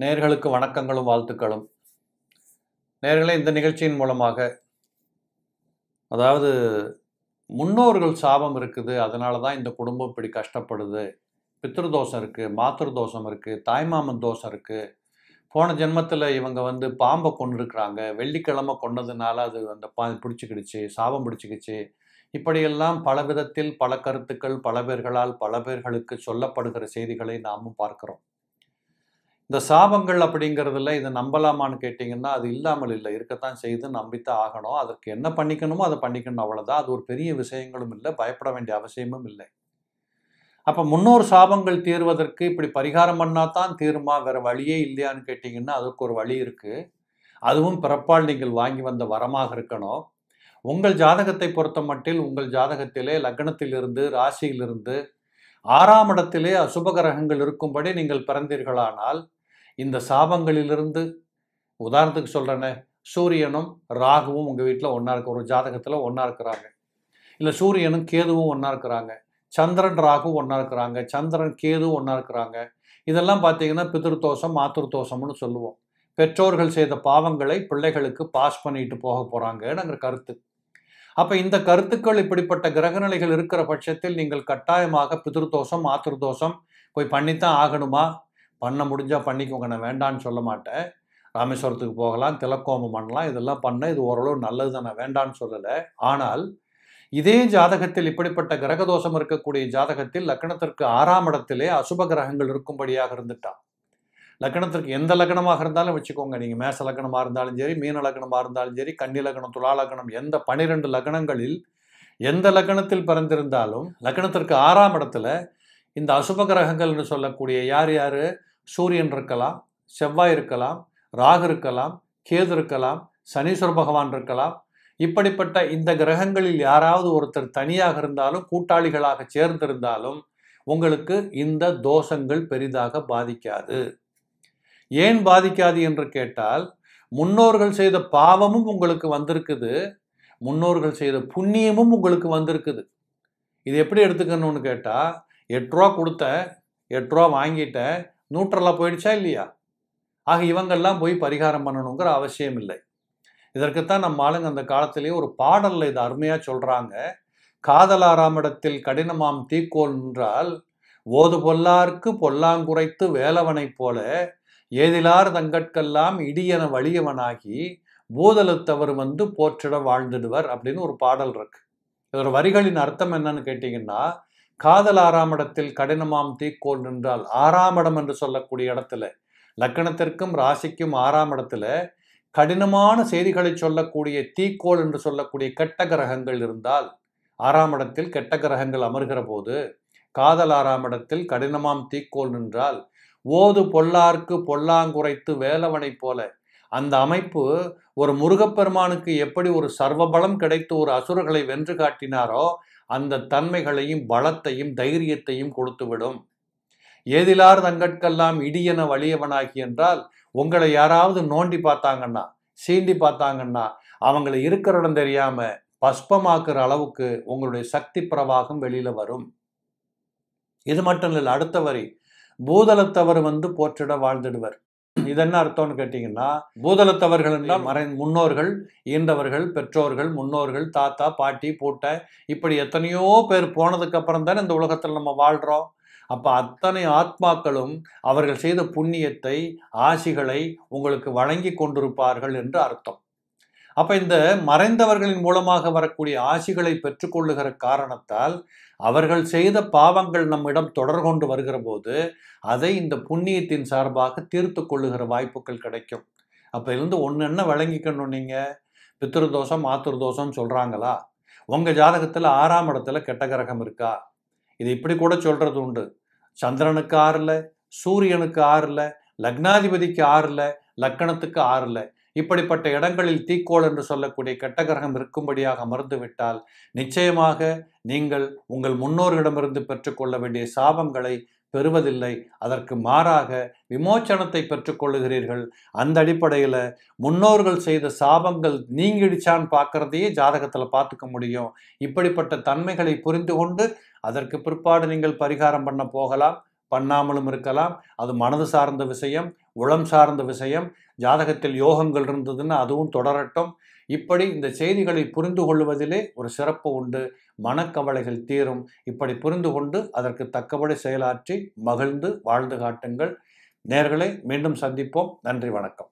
நேயர்களுக்கு வணக்கங்களும் வாழ்த்துக்களும். நேயர்களே, இந்த நிகழ்ச்சியின் மூலமாக அதாவது முன்னோர்கள் சாபம் இருக்குது, அதனால தான் இந்த குடும்பம் இப்படி கஷ்டப்படுது, பித்ருதோஷம் இருக்குது, மாத்திருதோஷம் இருக்குது, தாய்மாமன் தோஷம் இருக்குது, போன ஜென்மத்தில் இவங்க பாம்பை கொண்டிருக்கிறாங்க, வெள்ளிக்கிழமை கொண்டதுனால அது அந்த பிடிச்சிக்கிடுச்சு, சாபம் பிடிச்சிக்கிச்சு, இப்படியெல்லாம் பல விதத்தில் பல கருத்துக்கள் பல பேர்களால் பல பேர்களுக்கு சொல்லப்படுகிற செய்திகளை நாமும் பார்க்கிறோம். இந்த சாபங்கள் அப்படிங்கிறதுல இதை நம்பலாமான்னு கேட்டிங்கன்னா, அது இல்லாமல் இல்லை, இருக்கத்தான் செய்து நம்பித்தான் ஆகணும். அதற்கு என்ன பண்ணிக்கணுமோ அதை பண்ணிக்கணும், அவ்வளோதான். அது ஒரு பெரிய விஷயங்களும் இல்லை, பயப்பட வேண்டிய அவசியமும் இல்லை. அப்போ முன்னோர் சாபங்கள் தீர்வதற்கு இப்படி பரிகாரம் பண்ணாதான் தீருமா, வேற வழியே இல்லையான்னு கேட்டிங்கன்னா, அதுக்கு ஒரு வழி இருக்குது. அதுவும் பிறப்பால் நீங்கள் வாங்கி வந்த வரமாக இருக்கணும். உங்கள் ஜாதகத்தை பொறுத்த மட்டில் உங்கள் ஜாதகத்திலே லக்னத்திலிருந்து ராசியிலிருந்து 6ஆம் இடத்திலே அசுப கிரகங்கள் இருக்கும்படி நீங்கள் பிறந்தீர்களானால், இந்த சாபங்களிலிருந்து, உதாரணத்துக்கு சொல்கிறேனே, சூரியனும் ராகுவும் உங்கள் வீட்டில் ஒன்றா இருக்க, ஒரு ஜாதகத்தில் ஒன்றா இருக்கிறாங்க, இல்லை சூரியனும் கேதுவும் ஒன்றா இருக்கிறாங்க, சந்திரன் ராகு ஒன்றா இருக்கிறாங்க, சந்திரன் கேது ஒன்றா இருக்கிறாங்க, இதெல்லாம் பார்த்தீங்கன்னா பித்ருதோஷம் மாத்திருதோஷம்னு சொல்லுவோம். பெற்றோர்கள் செய்த பாவங்களை பிள்ளைகளுக்கு பாஸ் பண்ணிட்டு போக போகிறாங்கங்கிற கருத்து. அப்போ இந்த கருத்துக்கள், இப்படிப்பட்ட கிரகநிலைகள் இருக்கிற பட்சத்தில் நீங்கள் கட்டாயமாக பித்ருதோஷம் மாத்திருதோஷம் போய் பண்ணித்தான் ஆகணுமா? பண்ண முடிஞ்சால் பண்ணிக்கோங்க, நான் வேண்டான்னு சொல்ல மாட்டேன். ராமேஸ்வரத்துக்கு போகலாம், திலக்கோமம் பண்ணலாம், இதெல்லாம் பண்ண இது ஓரளவு நல்லது தான், நான் வேண்டான்னு சொல்லலை. ஆனால் இதே ஜாதகத்தில் இப்படிப்பட்ட கிரகதோஷம் இருக்கக்கூடிய ஜாதகத்தில் லக்னத்திற்கு 6ஆம் இடத்திலே அசுப கிரகங்கள் இருக்கும்படியாக இருந்துட்டா, லக்னத்திற்கு எந்த லக்னமாக இருந்தாலும் வச்சுக்கோங்க, நீங்கள் மேச லக்னமாக இருந்தாலும் சரி, மீன லக்னமாக இருந்தாலும் சரி, கன்னி லக்னம், துலா லக்னம், எந்த 12 லக்னங்களில் எந்த லக்னத்தில் பிறந்திருந்தாலும் லக்னத்திற்கு 6ஆம் இடத்துல இந்த அசுப கிரகங்கள்னு சொல்லக்கூடிய யார் யார்? சூரியன் இருக்கலாம், செவ்வாய் இருக்கலாம், ராகு இருக்கலாம், கேது இருக்கலாம், சனீஸ்வர பகவான் இருக்கலாம். இப்படிப்பட்ட இந்த கிரகங்களில் யாராவது ஒருத்தர் தனியாக இருந்தாலும் கூட்டாளிகளாக சேர்ந்திருந்தாலும் உங்களுக்கு இந்த தோஷங்கள் பெரிதாக பாதிக்காது. ஏன் பாதிக்காது என்று கேட்டால், முன்னோர்கள் செய்த பாவமும் உங்களுக்கு வந்திருக்குது, முன்னோர்கள் செய்த புண்ணியமும் உங்களுக்கு வந்திருக்குது. இது எப்படி எடுத்துக்கணும்னு கேட்டால், 8 ரூபா கொடுத்தேன், 8 ரூபா வாங்கிட்டேன், நியூட்ரலாக போயிடுச்சா இல்லையா? ஆக இவங்கெல்லாம் போய் பரிகாரம் பண்ணணுங்கிற அவசியம் இல்லை. இதற்குத்தான் நம்ம ஆளுங்க அந்த காலத்திலேயே ஒரு பாடலில் இது அருமையாக சொல்கிறாங்க. காதலாராம் இடத்தில் கடினமாம் தீக்கோல் நின்றால் ஓது பொல்லார்க்கு பொல்லாங்குரைத்து வேலவனைப் போல ஏதிலார் தங்கட்கெல்லாம் இடியன வலியவனாகி பூதலத்தவர் போற்றிட வாழ்ந்துடுவர் அப்படின்னு ஒரு பாடல் இருக்கு. இதோட வரிகளின் அர்த்தம் என்னன்னு கேட்டிங்கன்னா, காதல் 6ஆம் இடத்தில் கடினமாம் தீக்கோல் நின்றால், 6ஆம் இடம் என்று சொல்லக்கூடிய இடத்துல, லக்னத்திற்கும் ராசிக்கும் 6ஆம் இடத்துல கடினமான செய்திகளை சொல்லக்கூடிய தீக்கோள் என்று சொல்லக்கூடிய கெட்ட கிரகங்கள் இருந்தால், 6ஆம் இடத்தில் கெட்ட கிரகங்கள் அமர்கிற போது, காதல் 6ஆம் இடத்தில் கடினமாம் தீக்கோள் நின்றால் ஓது பொல்லார்க்கு பொல்லாங்குரைத்து வேலவனைப் போல, அந்த அமைப்பு ஒரு முருகப்பெருமானுக்கு எப்படி ஒரு சர்வபலம் கிடைத்து ஒரு அசுரர்களை வென்று காட்டினாரோ அந்த தன்மைகளையும் பலத்தையும் தைரியத்தையும் கொடுத்துவிடும். ஏதிலார் தங்கட்கெல்லாம் இடியன வலியவனாகி என்றால், உங்களை யாராவது நோண்டி பார்த்தாங்கன்னா, சீண்டி பார்த்தாங்கன்னா, அவங்களை இருக்கிற இடம் தெரியாம பஸ்பமாக்குற அளவுக்கு உங்களுடைய சக்தி பிரவாகம் வெளியில வரும். இது மட்டும் இல்லை, அடுத்த வரி, பூதலத்தவர் போற்றிட வாழ்ந்துடுவர். இது என்ன அர்த்தம்னு கேட்டீங்கன்னா, பூதலத்தவர்கள் என்றால் முன்னோர்கள், ஈன்றவர்கள், பெற்றோர்கள், முன்னோர்கள், தாத்தா, பாட்டி, பூட்டை, இப்படி எத்தனையோ பேர் போனதுக்கு அப்புறம் தானே இந்த உலகத்தில் நம்ம வாழ்றோம். அப்போ அத்தனை ஆத்மாக்களும் அவர்கள் செய்த புண்ணியத்தை, ஆசிகளை உங்களுக்கு வழங்கி கொண்டிருப்பார்கள் என்று அர்த்தம். அப்போ இந்த மறைந்தவர்களின் மூலமாக வரக்கூடிய ஆசிகளை பெற்றுக்கொள்ளுகிற காரணத்தால் அவர்கள் செய்த பாவங்கள் நம்மிடம் தொடர் கொண்டு வருகிற போது அதை இந்த புண்ணியத்தின் சார்பாக தீர்த்து கொள்ளுகிற வாய்ப்புகள் கிடைக்கும். அப்போ இருந்து ஒன்று என்ன விளங்கிக்கணும், நீங்கள் பித்ருதோஷம் மாத்திருதோஷம் சொல்கிறாங்களா, உங்கள் ஜாதகத்தில் 6ஆம் இடத்துல கெட்ட கிரகம் இருக்கா? இது இப்படி கூட சொல்கிறது உண்டு. சந்திரனுக்கு 6ல், சூரியனுக்கு 6ல், லக்னாதிபதிக்கு 6ல், லக்கணத்துக்கு 6ல், இப்படிப்பட்ட இடங்களில் தீக்கோள் என்று சொல்லக்கூடிய கெட்ட கிரகம் இருக்கும்படியாக அமர்ந்து விட்டால் நிச்சயமாக நீங்கள் உங்கள் முன்னோர்களிடமிருந்து பெற்றுக்கொள்ள வேண்டிய சாபங்களை பெறுவதில்லை, அதற்கு மாறாக விமோச்சனத்தை பெற்றுக்கொள்ளுகிறீர்கள். அந்த அடிப்படையில் முன்னோர்கள் செய்த சாபங்கள் நீங்கிடுச்சான்னு பார்க்கறதையே ஜாதகத்தில் பார்த்துக்க முடியும். இப்படிப்பட்ட தன்மைகளை புரிந்து கொண்டு அதற்கு பிற்பாடு நீங்கள் பரிகாரம் பண்ண போகலாம். பண்ணாமலும் இருக்கலாம். அது மனது சார்ந்த விஷயம், உளம் சார்ந்த விஷயம். ஜாதகத்தில் யோகங்கள் இருந்ததுன்னா அதுவும் தொடரட்டும். இப்படி இந்த செய்திகளை புரிந்து கொள்வதிலே ஒரு சிறப்பு உண்டு. மனக்கவலைகள் தீரும். இப்படி புரிந்து கொண்டு அதற்கு தக்கபடி செயலாற்றி மகிழ்ந்து வாழ்ந்து காட்டுங்கள். நேயர்களே, மீண்டும் சந்திப்போம். நன்றி, வணக்கம்.